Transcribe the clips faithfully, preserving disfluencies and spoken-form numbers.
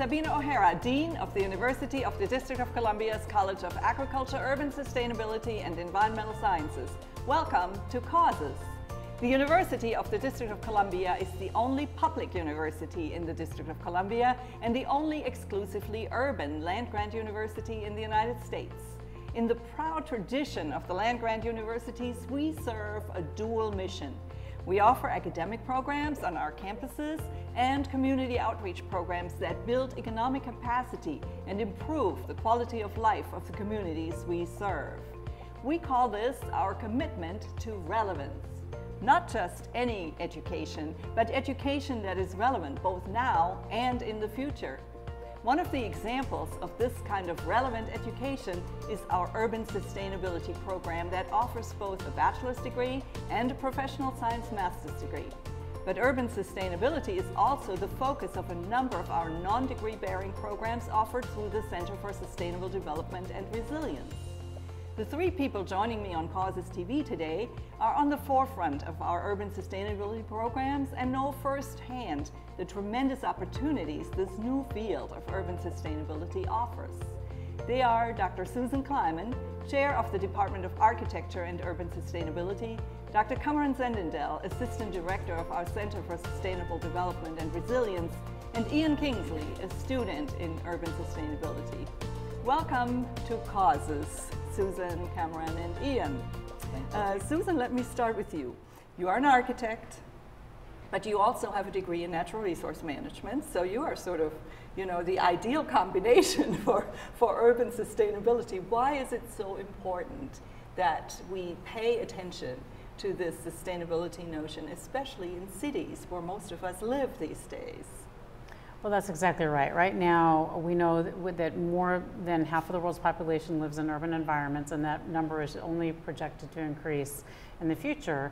Sabina O'Hara, Dean of the University of the District of Columbia's College of Agriculture, Urban Sustainability and Environmental Sciences. Welcome to Causes. The University of the District of Columbia is the only public university in the District of Columbia and the only exclusively urban land-grant university in the United States. In the proud tradition of the land-grant universities, we serve a dual mission. We offer academic programs on our campuses and community outreach programs that build economic capacity and improve the quality of life of the communities we serve. We call this our commitment to relevance. Not just any education, but education that is relevant both now and in the future. One of the examples of this kind of relevant education is our Urban Sustainability program that offers both a bachelor's degree and a professional science master's degree. But urban sustainability is also the focus of a number of our non-degree bearing programs offered through the Center for Sustainable Development and Resilience. The three people joining me on Causes T V today are on the forefront of our urban sustainability programs and know firsthand the tremendous opportunities this new field of urban sustainability offers. They are Doctor Susan Kleiman, Chair of the Department of Architecture and Urban Sustainability, Doctor Cameron Zendendel, Assistant Director of our Center for Sustainable Development and Resilience, and Ian Kingsley, a student in urban sustainability. Welcome to Causes, Susan, Cameron, and Ian. Uh, Susan, let me start with you. You are an architect, but you also have a degree in natural resource management, so you are sort of, you know, the ideal combination for, for urban sustainability. Why is it so important that we pay attention to this sustainability notion, especially in cities where most of us live these days? Well, that's exactly right. Right now, we know that, that more than half of the world's population lives in urban environments, and that number is only projected to increase in the future.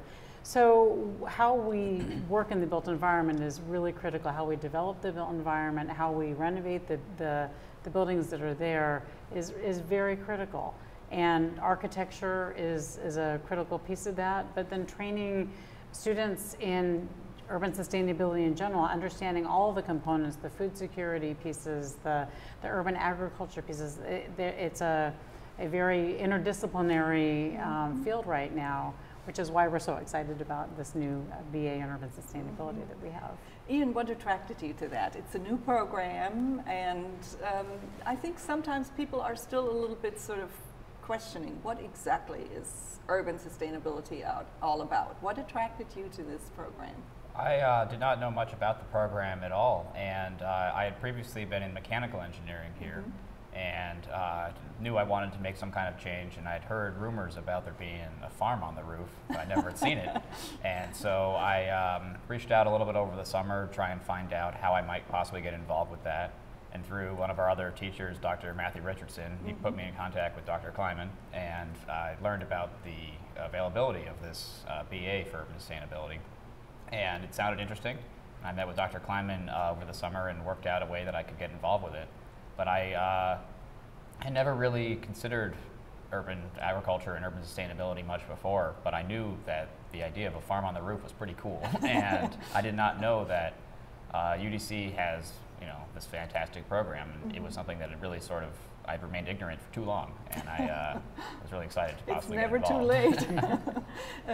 So how we work in the built environment is really critical. How we develop the built environment, how we renovate the, the, the buildings that are there is, is very critical. And architecture is, is a critical piece of that, but then training students in urban sustainability in general, understanding all the components, the food security pieces, the, the urban agriculture pieces. It, it's a, a very interdisciplinary um, field right now, which is why we're so excited about this new uh, B A in urban sustainability mm-hmm. that we have. Ian, what attracted you to that? It's a new program, and um, I think sometimes people are still a little bit sort of questioning what exactly is urban sustainability out, all about. What attracted you to this program? I uh, did not know much about the program at all, and uh, I had previously been in mechanical engineering here, mm-hmm. and uh, knew I wanted to make some kind of change, and I'd heard rumors about there being a farm on the roof, but I never had seen it. And so I um, reached out a little bit over the summer to try and find out how I might possibly get involved with that. And through one of our other teachers, Doctor Matthew Richardson, mm-hmm. he put me in contact with Doctor Kleiman, and I learned about the availability of this uh, B A for urban sustainability. And it sounded interesting. I met with Doctor Kleiman uh, over the summer and worked out a way that I could get involved with it. But I uh, had never really considered urban agriculture and urban sustainability much before, but I knew that the idea of a farm on the roof was pretty cool. And I did not know that uh, U D C has, you know, this fantastic program. And mm-hmm. it was something that had really sort of, I'd remained ignorant for too long, and I uh, was really excited to possibly get involved. It's never too late.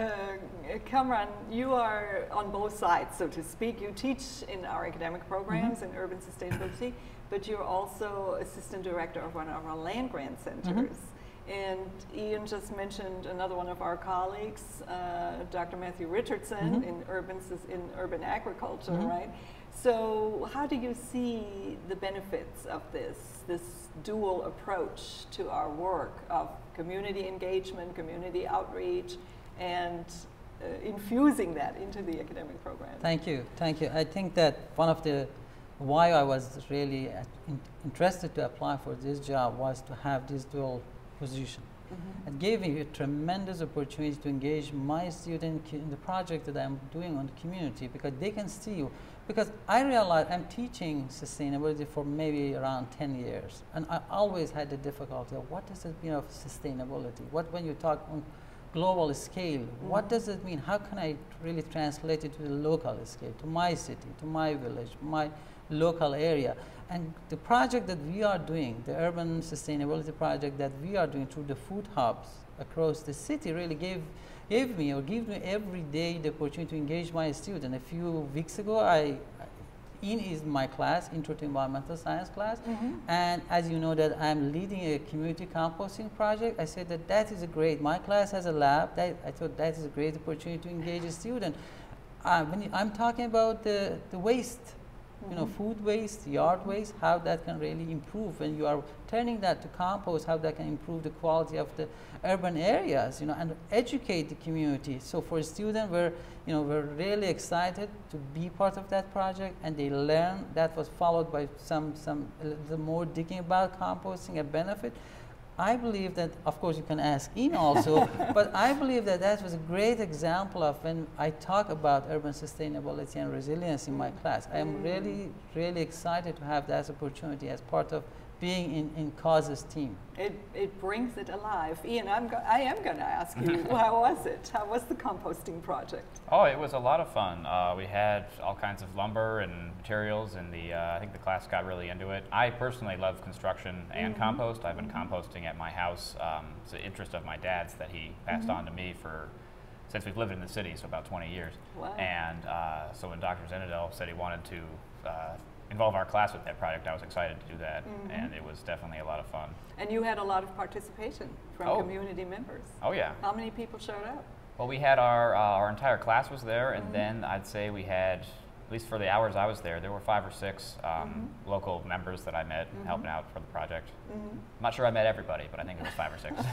uh, Cameron, you are on both sides, so to speak. You teach in our academic programs mm-hmm. in urban sustainability, but you're also assistant director of one of our land-grant centers. Mm-hmm. And Ian just mentioned another one of our colleagues, uh, Doctor Matthew Richardson, mm-hmm. in urban in urban agriculture, mm-hmm. right? So how do you see the benefits of this, this dual approach to our work of community engagement, community outreach, and uh, infusing that into the academic program? Thank you, thank you. I think that one of the, why I was really in, interested to apply for this job was to have this dual position. Mm-hmm. It gave me a tremendous opportunity to engage my students in the project that I'm doing on the community, because they can see you. Because I realize I'm teaching sustainability for maybe around ten years, and I always had the difficulty of what does it mean of sustainability? What when you talk on global scale. Mm-hmm. What does it mean? How can I really translate it to the local scale, to my city, to my village, my local area? And the project that we are doing, the urban sustainability project that we are doing through the food hubs across the city, really gave gave me or give me every day the opportunity to engage my student. A few weeks ago, I in is my class, Intro to Environmental Science class, mm-hmm. and as you know that I'm leading a community composting project, I said that that is a great, my class has a lab, that, I thought that is a great opportunity to engage a student. Uh, when you, I'm talking about the, the waste, you know, food waste, yard waste, how that can really improve when you are turning that to compost, how that can improve the quality of the urban areas, you know, and educate the community. So for a student, we're, you know, we're really excited to be part of that project, and they learn. That was followed by some, some a little more digging about composting, a benefit. I believe that, of course, you can ask Ian also, but I believe that that was a great example of when I talk about urban sustainability and resilience in my class. I am really, really excited to have that opportunity as part of being in, in Cause's team. It, it brings it alive. Ian, I'm go I am going to ask you, how was it? How was the composting project? Oh, it was a lot of fun. Uh, we had all kinds of lumber and materials, and the uh, I think the class got really into it. I personally love construction and mm-hmm. compost. I've been mm-hmm. composting at my house. Um, it's an interest of my dad's that he passed mm-hmm. on to me for since we've lived in the city, so about twenty years. Wow. And uh, so when Doctor Zinadel said he wanted to uh, involve our class with that project, I was excited to do that, mm-hmm. and it was definitely a lot of fun. And you had a lot of participation from oh. community members. Oh yeah. How many people showed up? Well, we had our, uh, our entire class was there, and mm-hmm. then I'd say we had, at least for the hours I was there, there were five or six um, mm-hmm. local members that I met mm-hmm. helping out for the project. Mm-hmm. I'm not sure I met everybody, but I think it was five or six.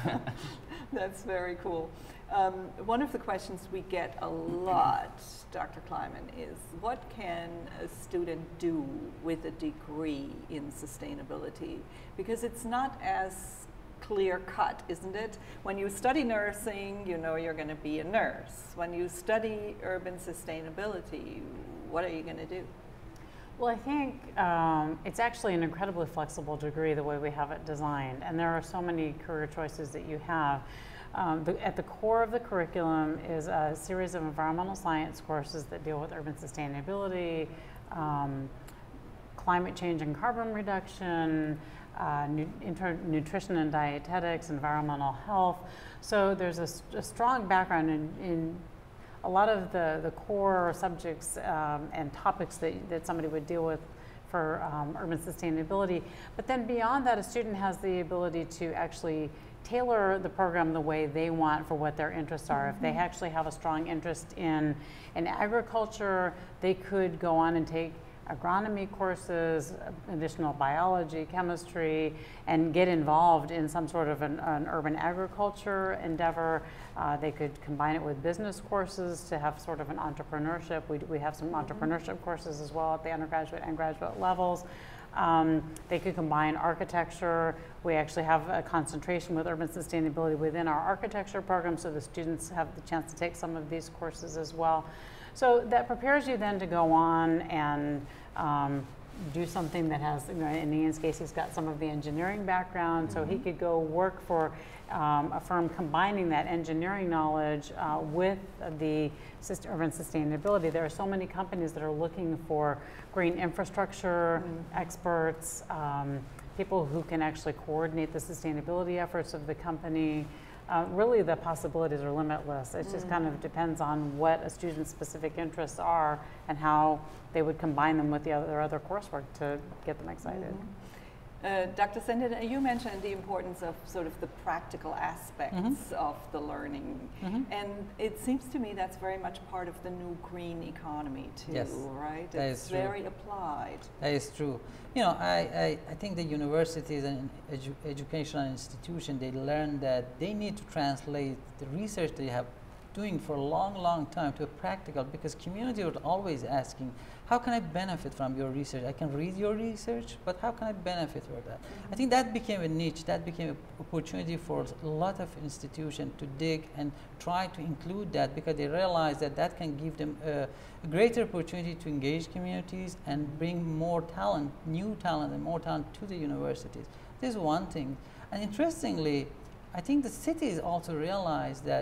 That's very cool. Um, one of the questions we get a lot, Doctor Kleiman, is what can a student do with a degree in sustainability? Because it's not as clear cut, isn't it? When you study nursing, you know you're going to be a nurse. When you study urban sustainability, what are you going to do? Well, I think um, it's actually an incredibly flexible degree the way we have it designed, and there are so many career choices that you have. Um, the, at the core of the curriculum is a series of environmental science courses that deal with urban sustainability, um, climate change and carbon reduction, uh, nu nutrition and dietetics, environmental health. So there's a, a strong background in, in a lot of the, the core subjects um, and topics that, that somebody would deal with for um, urban sustainability. But then beyond that, a student has the ability to actually tailor the program the way they want for what their interests are. Mm-hmm. If they actually have a strong interest in, in agriculture, they could go on and take agronomy courses, additional biology, chemistry, and get involved in some sort of an, an urban agriculture endeavor. Uh, they could combine it with business courses to have sort of an entrepreneurship. We, we have some mm-hmm. entrepreneurship courses as well at the undergraduate and graduate levels. Um, they could combine architecture. We actually have a concentration with urban sustainability within our architecture program, so the students have the chance to take some of these courses as well. So that prepares you then to go on and um, do something that has, you know, in Ian's case, he's got some of the engineering background, mm-hmm. so he could go work for um, a firm combining that engineering knowledge uh, with the urban sustainability. There are so many companies that are looking for green infrastructure mm-hmm. experts, um, people who can actually coordinate the sustainability efforts of the company. Uh, really, the possibilities are limitless. It just mm-hmm. kind of depends on what a student's specific interests are and how they would combine them with the other, other coursework to get them excited. Mm-hmm. uh, Doctor Sendin, you mentioned the importance of sort of the practical aspects mm-hmm. of the learning. Mm-hmm. And it seems to me that's very much part of the new green economy too, yes, right? That it's is true. very applied. That is true. You know, I, I, I think the universities and edu educational institutions, they learn that they need to translate the research they have doing for a long, long time to a practical, because community are always asking, how can I benefit from your research? I can read your research, but how can I benefit from that? Mm-hmm. I think that became a niche, that became an opportunity for a lot of institutions to dig and try to include that, because they realize that that can give them a, a greater opportunity to engage communities and bring more talent, new talent and more talent to the universities. This is one thing. And interestingly, I think the cities also realize that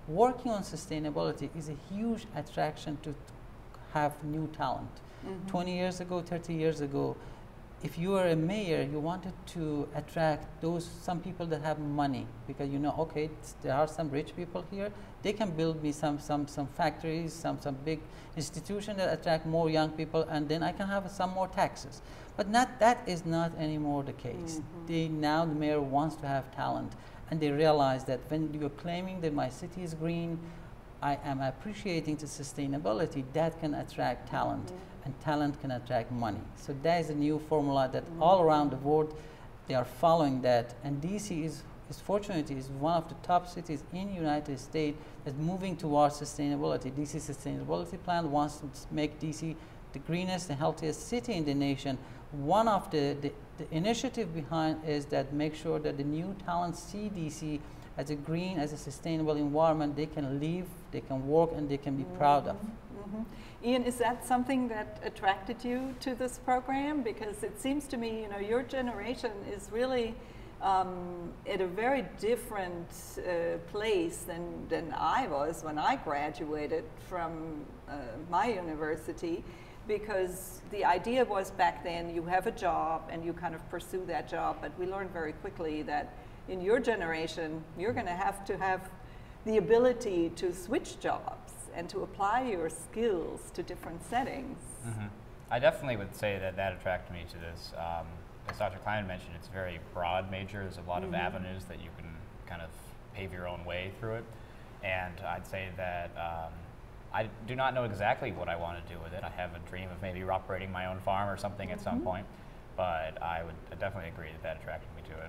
working on sustainability is a huge attraction to have new talent. Mm-hmm. twenty years ago, thirty years ago, if you were a mayor, you wanted to attract those, some people that have money, because you know, okay, there are some rich people here, they can build me some, some, some factories, some, some big institution that attract more young people, and then I can have some more taxes. But not, that is not anymore the case. Mm-hmm. They, now the mayor wants to have talent, and they realize that when you're claiming that my city is green, I am appreciating the sustainability, that can attract talent. Mm-hmm. And talent can attract money. So that is a new formula that mm-hmm. all around the world, they are following that. And D C is, is fortunate, is one of the top cities in the United States that's moving towards sustainability. D C Sustainability Plan wants to make D C the greenest and healthiest city in the nation. One of the, the, the initiative behind is that make sure that the new talents see D C as a green, as a sustainable environment they can live, they can work, and they can be mm-hmm. proud of. Mm-hmm. Ian, is that something that attracted you to this program? Because it seems to me, you know, your generation is really um, at a very different uh, place than, than I was when I graduated from uh, my university, because the idea was back then you have a job and you kind of pursue that job, but we learned very quickly that in your generation, you're going to have to have the ability to switch jobs and to apply your skills to different settings. Mm-hmm. I definitely would say that that attracted me to this. Um, as Doctor Klein mentioned, it's a very broad major. There's a lot mm-hmm. of avenues that you can kind of pave your own way through it. And I'd say that um, I do not know exactly what I want to do with it. I have a dream of maybe operating my own farm or something mm-hmm. at some point, but I would definitely agree that that attracted me to it.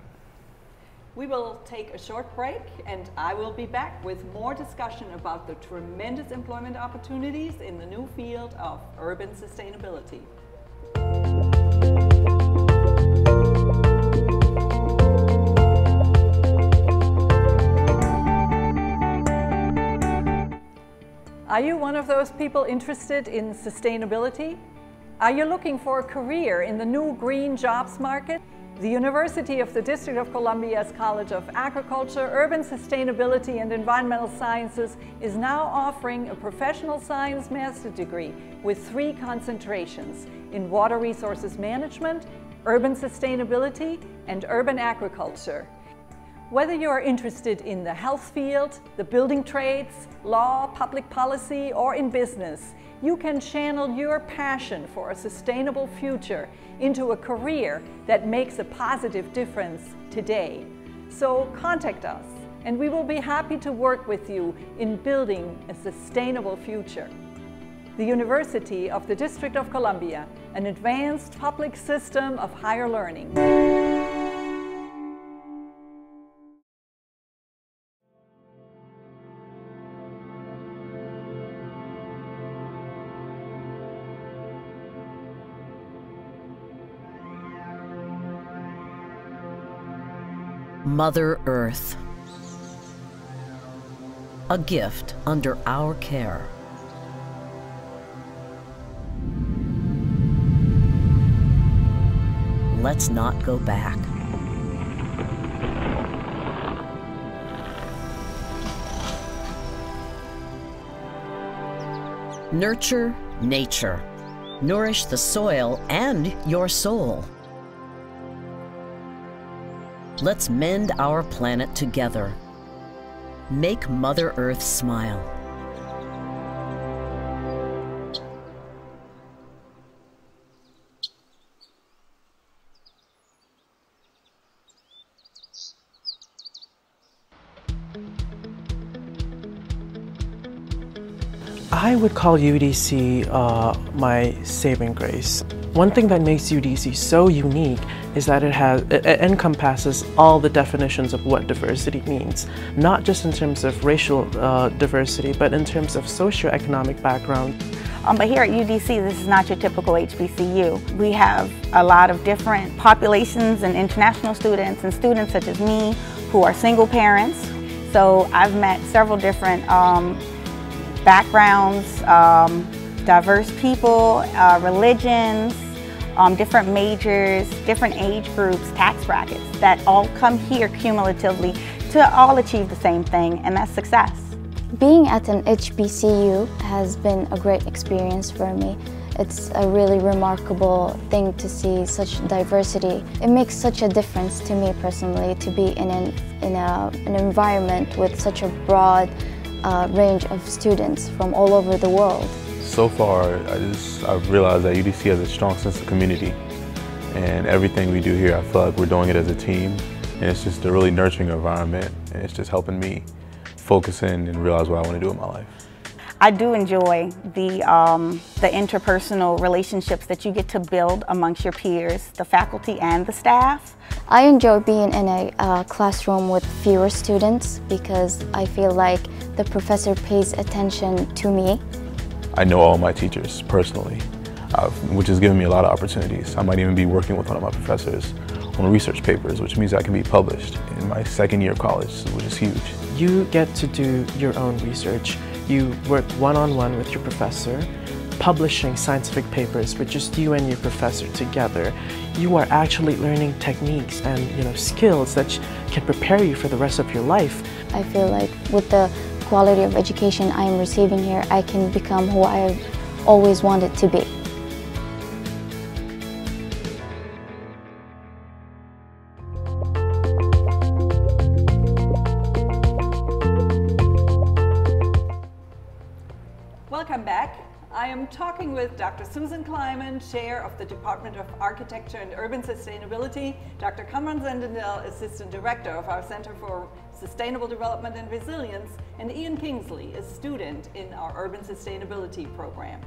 We will take a short break, and I will be back with more discussion about the tremendous employment opportunities in the new field of urban sustainability. Are you one of those people interested in sustainability? Are you looking for a career in the new green jobs market? The University of the District of Columbia's College of Agriculture, Urban Sustainability and Environmental Sciences is now offering a professional science master's degree with three concentrations in water resources management, urban sustainability, and urban agriculture. Whether you are interested in the health field, the building trades, law, public policy, or in business, you can channel your passion for a sustainable future into a career that makes a positive difference today. So contact us, and we will be happy to work with you in building a sustainable future. The University of the District of Columbia, an advanced public system of higher learning. Mother Earth, a gift under our care. Let's not go back. Nurture nature. Nourish the soil and your soul. Let's mend our planet together. Make Mother Earth smile. I would call U D C uh, my saving grace. One thing that makes U D C so unique is that it has it, it encompasses all the definitions of what diversity means, not just in terms of racial uh, diversity, but in terms of socioeconomic background. Um, but here at U D C, this is not your typical H B C U. We have a lot of different populations and international students and students such as me who are single parents. So I've met several different um, backgrounds, um, diverse people, uh, religions, um, different majors, different age groups, tax brackets that all come here cumulatively to all achieve the same thing, and that's success. Being at an H B C U has been a great experience for me. It's a really remarkable thing to see such diversity. It makes such a difference to me personally to be in an, in a, an environment with such a broad uh, range of students from all over the world. So far, I just, I've realized that U D C has a strong sense of community, and everything we do here, I feel like we're doing it as a team, and it's just a really nurturing environment, and it's just helping me focus in and realize what I want to do in my life. I do enjoy the, um, the interpersonal relationships that you get to build amongst your peers, the faculty and the staff. I enjoy being in a uh, classroom with fewer students because I feel like the professor pays attention to me. I know all my teachers personally, uh, which has given me a lot of opportunities. I might even be working with one of my professors on research papers, which means I can be published in my second year of college, which is huge. You get to do your own research. You work one-on-one with your professor, publishing scientific papers with just you and your professor together. You are actually learning techniques and you know skills that can prepare you for the rest of your life. I feel like with the quality of education I am receiving here, I can become who I have always wanted to be. Welcome back. I am talking with Doctor Susan Kleiman, Chair of the Department of Architecture and Urban Sustainability, Doctor Kamran Zendendel, Assistant Director of our Center for Sustainable Development and Resilience, and Ian Kingsley, a student in our Urban Sustainability program.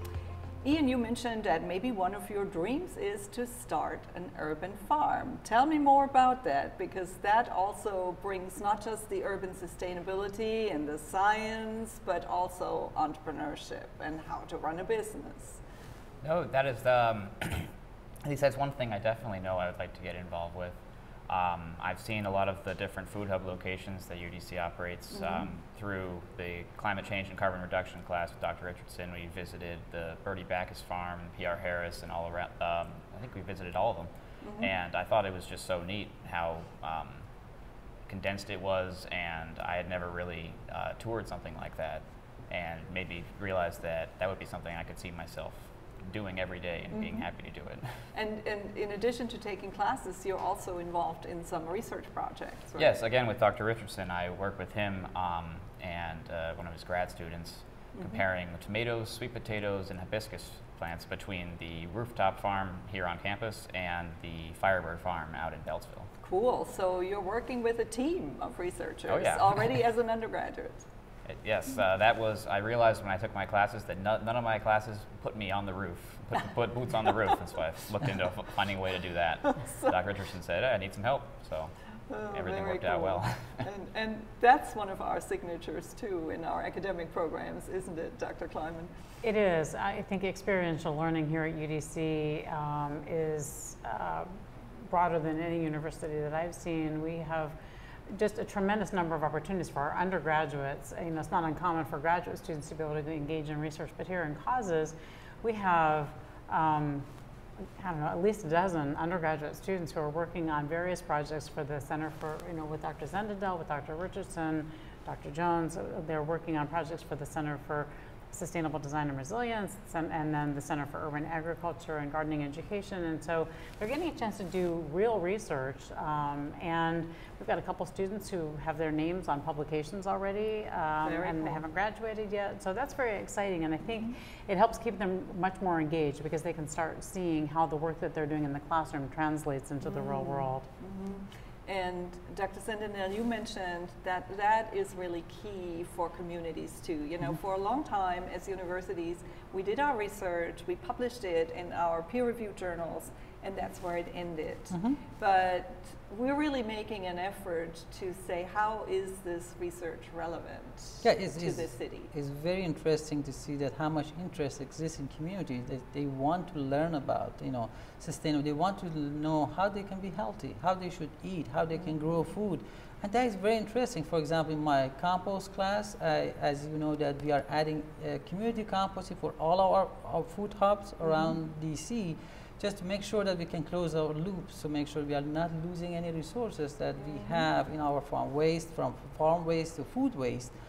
Ian, you mentioned that maybe one of your dreams is to start an urban farm. Tell me more about that, because that also brings not just the urban sustainability and the science, but also entrepreneurship and how to run a business. No, that is, um, at least that's one thing I definitely know I would like to get involved with. Um, I've seen a lot of the different food hub locations that U D C operates mm-hmm. um, through the climate change and carbon reduction class with Doctor Richardson. We visited the Bertie Backus farm, P R Harris, and all around. Um, I think we visited all of them, mm-hmm. and I thought it was just so neat how um, condensed it was, and I had never really uh, toured something like that, and made me realize that that would be something I could see myself doing every day and mm-hmm. being happy to do it. And, and in addition to taking classes, you're also involved in some research projects, right? Yes, again with Doctor Richardson, I work with him um, and uh, one of his grad students mm-hmm. comparing tomatoes, sweet potatoes, and hibiscus plants between the rooftop farm here on campus and the Firebird farm out in Beltsville. Cool, so you're working with a team of researchers oh, yeah. already as an undergraduate. It, yes, uh, that was, I realized when I took my classes that no, none of my classes put me on the roof, put, put boots on the roof, and so I looked into f finding a way to do that. So Doctor Richardson said, I need some help, so oh, everything worked cool. out well. and, and that's one of our signatures too in our academic programs, isn't it, Doctor Kleiman? It is. I think experiential learning here at U D C um, is uh, broader than any university that I've seen. We have just a tremendous number of opportunities for our undergraduates. You know, it's not uncommon for graduate students to be able to engage in research, but here in Causes, we have, um, I don't know, at least a dozen undergraduate students who are working on various projects for the Center for, you know, with Doctor Zendendel, with Doctor Richardson, Doctor Jones. They're working on projects for the Center for Sustainable Design and Resilience, and then the Center for Urban Agriculture and Gardening Education. And so they're getting a chance to do real research. Um, and we've got a couple students who have their names on publications already, um, and cool. they haven't graduated yet. So that's very exciting. And I think mm-hmm. it helps keep them much more engaged because they can start seeing how the work that they're doing in the classroom translates into mm-hmm. the real world. Mm-hmm. And Doctor Zendendel, you mentioned that that is really key for communities too. You know, mm-hmm. for a long time as universities, we did our research, we published it in our peer-reviewed journals, and that's where it ended. Mm-hmm. But we're really making an effort to say, how is this research relevant yeah, it's, to it's, the city? It's very interesting to see that how much interest exists in communities that they want to learn about, you know, sustainable. They want to know how they can be healthy, how they should eat, how they can grow food. And that is very interesting. For example, in my compost class, I, as you know, that we are adding uh, community composting for all our, our food hubs around mm-hmm. D C, just to make sure that we can close our loops, to make sure we are not losing any resources that we have in our farm waste, from farm waste to food waste.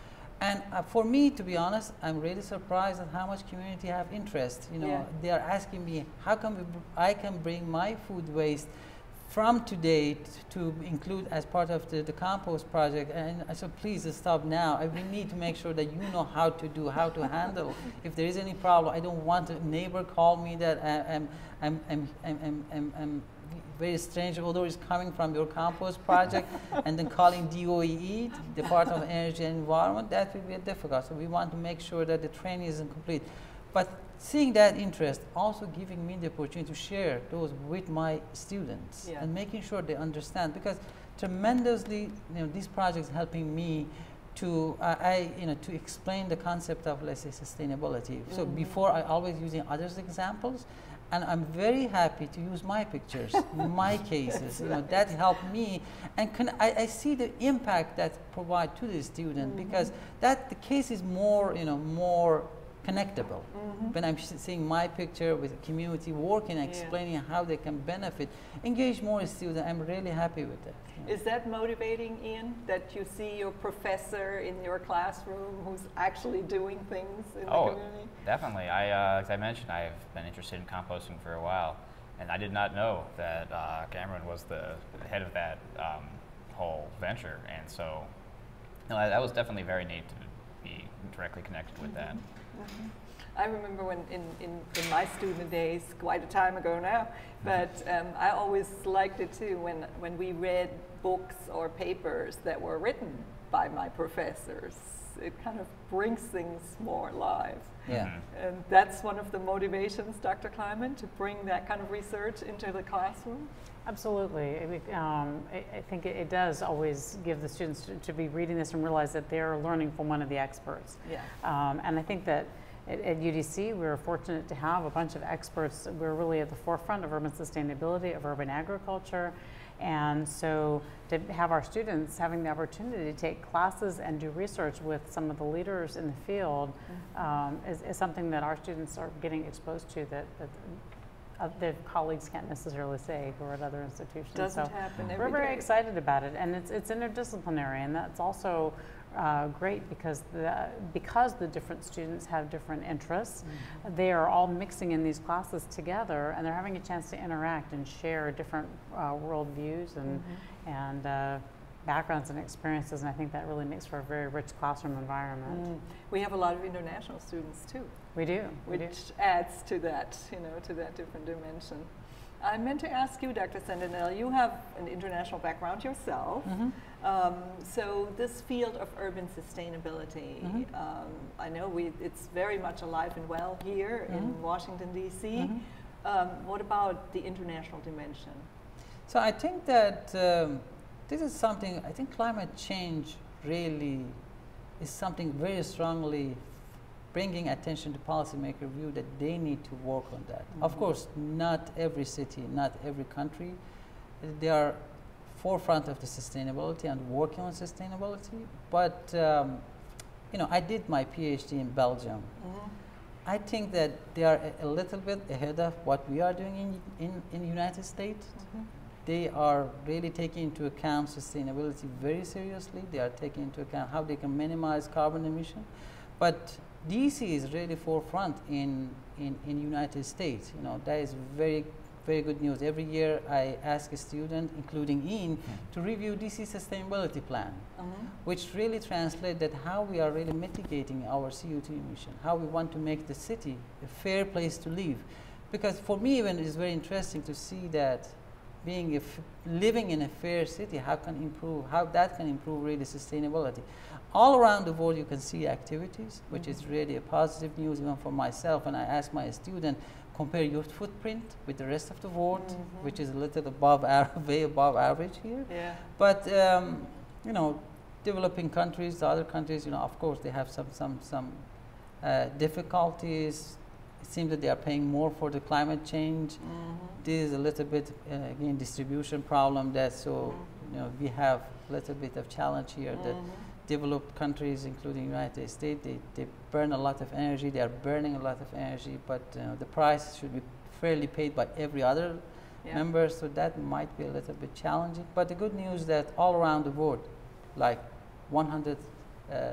And uh, for me, to be honest, I'm really surprised at how much community have interest. You know, Yeah. they are asking me, how can we br- I can bring my food waste from today t- to include as part of the, the compost project. And I said, please stop now. I, we need to make sure that you know how to do, how to handle. If there is any problem, I don't want a neighbor call me that I, I'm, I'm, I'm, I'm, I'm, I'm, I'm very strange odor is coming from your compost project, and then calling D O E E, Department of Energy and Environment. That will be difficult. So we want to make sure that the training isn't complete. But seeing that interest, also giving me the opportunity to share those with my students, Yeah. and making sure they understand, because tremendously, you know, these projects helping me to uh, I you know to explain the concept of, let's say, sustainability. So Mhm. before, I always using others' examples, and I'm very happy to use my pictures, my cases. You know, that helped me, and can, I, I see the impact that provide to the student, Mhm. because that the case is more you know more connectable. Mhm. When I'm sh- seeing my picture with the community working, Yeah. explaining how they can benefit, engage more students, I'm really happy with that. you know. Is that motivating, Ian, that you see your professor in your classroom who's actually doing things in Oh, the community? definitely. I, uh, as I mentioned, I've been interested in composting for a while, and I did not know that uh, Cameron was the head of that um, whole venture, and so no, that was definitely very neat to be directly connected with that. Mhm. I remember when in, in, in my student days, quite a time ago now, but um, I always liked it too when, when we read books or papers that were written by my professors. It kind of brings things more alive. Yeah. Mhm. And that's one of the motivations, Doctor Kleiman, to bring that kind of research into the classroom? Absolutely. I, mean, um, I, I think it, it does always give the students to, to be reading this and realize that they're learning from one of the experts. Yeah. Um, and I think that at, at U D C, we're fortunate to have a bunch of experts. We're really at the forefront of urban sustainability, of urban agriculture. And so to have our students having the opportunity to take classes and do research with some of the leaders in the field Mm-hmm. um, is, is something that our students are getting exposed to that, that uh, their colleagues can't necessarily say who are at other institutions. Doesn't so happen we're every very day. excited about it, and it's, it's interdisciplinary, and that's also uh, great because the, because the different students have different interests. Mm-hmm. They are all mixing in these classes together, and they're having a chance to interact and share different uh, worldviews and, Mm-hmm. and uh, backgrounds and experiences, and I think that really makes for a very rich classroom environment. Mm. We have a lot of international students too, We do, we which do. adds to that, you know, to that different dimension. I meant to ask you, Doctor Sentinel, you have an international background yourself. Mhm. Um, so this field of urban sustainability, Mhm. um, I know we, it's very much alive and well here Mhm. in Washington, D C. Mhm. Um, what about the international dimension? So I think that um, this is something, I think climate change really is something very strongly bringing attention to policymaker view that they need to work on that. Of course, not every city, not every country, uh, they are forefront of the sustainability and working on sustainability. But um, you know, I did my PhD in Belgium. Mhm. I think that they are a, a little bit ahead of what we are doing in in, in the United States. Mhm. They are really taking into account sustainability very seriously. They are taking into account how they can minimize carbon emission. But D C is really forefront in in in United States. You know, that is very very good news. Every year I ask a student, including Ian, to review D C sustainability plan, Mhm. which really translate that how we are really mitigating our C O two emission, how we want to make the city a fair place to live. Because for me even it is very interesting to see that being a f living in a fair city, how can improve, how that can improve really sustainability. All around the world you can see activities, which is really a positive news even for myself. And I ask my student, compare your footprint with the rest of the world, Mhm. which is a little above, way above average here. Yeah. But um, you know, developing countries, the other countries, you know, of course they have some some some uh, difficulties. It seems that they are paying more for the climate change. Mhm. This is a little bit uh, again distribution problem. That so you know we have a little bit of challenge here. That Mhm. developed countries, including United States, they, they burn a lot of energy. They are burning a lot of energy, but uh, the price should be fairly paid by every other Yeah. member. So that might be a little bit challenging. But the good news that all around the world, like one hundred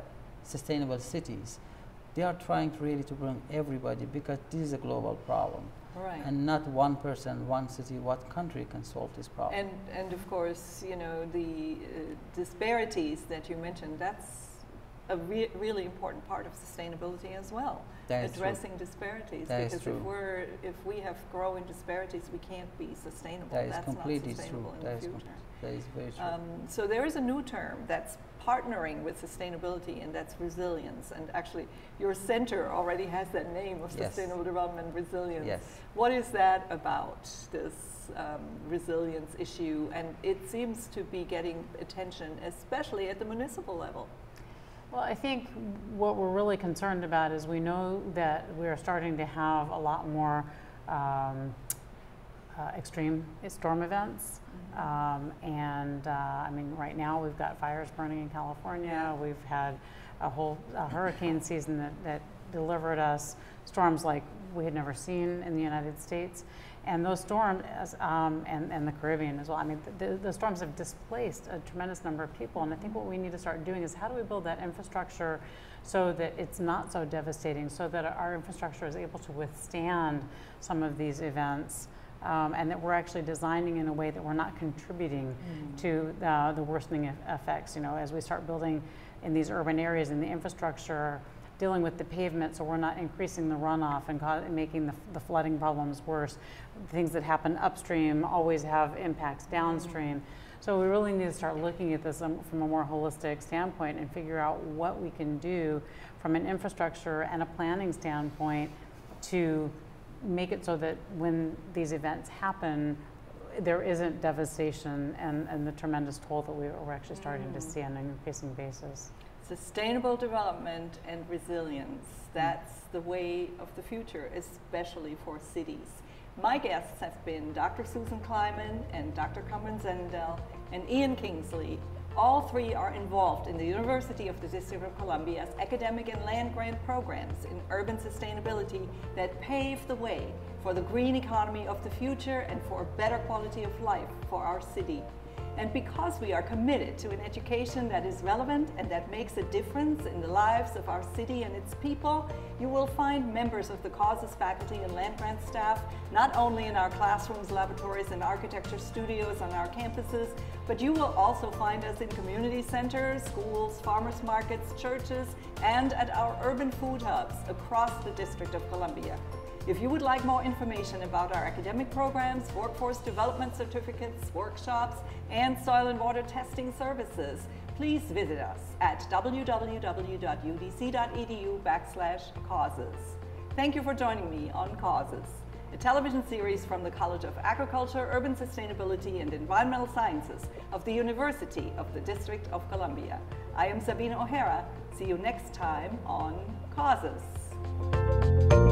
sustainable cities. They are trying to really to bring everybody, because this is a global problem. Right. And not one person, one city, what country can solve this problem. And, and of course, you know, the uh, disparities that you mentioned, that's a re really important part of sustainability as well. That is Addressing true. disparities, that because is true. if we're if we have growing disparities, we can't be sustainable. That is that's completely not sustainable true. in That the is future. That is very true. Um, so there is a new term that's partnering with sustainability, and that's resilience. And actually, your center already has that name of Yes. Sustainable Development Resilience. Yes. What is that about, this um, resilience issue? And it seems to be getting attention, especially at the municipal level. Well, I think what we're really concerned about is we know that we are starting to have a lot more um, uh, extreme storm events. Um, and uh, I mean, right now we've got fires burning in California. Yeah. We've had a whole a hurricane season that, that delivered us storms like we had never seen in the United States. And those storms, um, and, and the Caribbean as well, I mean, the, the storms have displaced a tremendous number of people. And I think what we need to start doing is how do we build that infrastructure so that it's not so devastating, so that our infrastructure is able to withstand some of these events. Um, and that we're actually designing in a way that we're not contributing mm. to uh, the worsening e effects. You know, as we start building in these urban areas and the infrastructure, dealing with the pavement, so we're not increasing the runoff and, and making the, the flooding problems worse. Things that happen upstream always have impacts downstream. Mm. So we really need to start looking at this um, from a more holistic standpoint and figure out what we can do from an infrastructure and a planning standpoint to make it so that when these events happen, there isn't devastation and, and the tremendous toll that we, we're actually starting mm. to see on an increasing basis. Sustainable development and resilience, that's the way of the future, especially for cities. My guests have been Doctor Susan Kleiman and Doctor Cameron Zendel and Ian Kingsley. All three are involved in the University of the District of Columbia's academic and land grant programs in urban sustainability that pave the way for the green economy of the future and for a better quality of life for our city. And because we are committed to an education that is relevant and that makes a difference in the lives of our city and its people, you will find members of the Causes faculty and land grant staff, not only in our classrooms, laboratories, and architecture studios on our campuses, but you will also find us in community centers, schools, farmers markets, churches, and at our urban food hubs across the District of Columbia. If you would like more information about our academic programs, workforce development certificates, workshops, and soil and water testing services, please visit us at w w w dot u d c dot e d u backslash causes. Thank you for joining me on Causes, a television series from the College of Agriculture, Urban Sustainability, and Environmental Sciences of the University of the District of Columbia. I am Sabine O'Hara. See you next time on Causes.